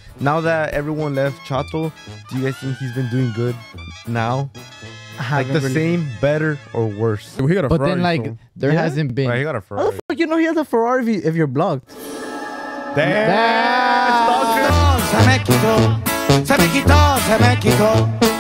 now that everyone left Chato, do you guys think he's been doing good now? Like the same, better, or worse? He got a But Ferrari, then, like, so. there hasn't been. Right, he got a How Ferrari. the fuck you know he has a Ferrari if you're blocked? Damn. Se me quitó, se me quitó, se me quitó.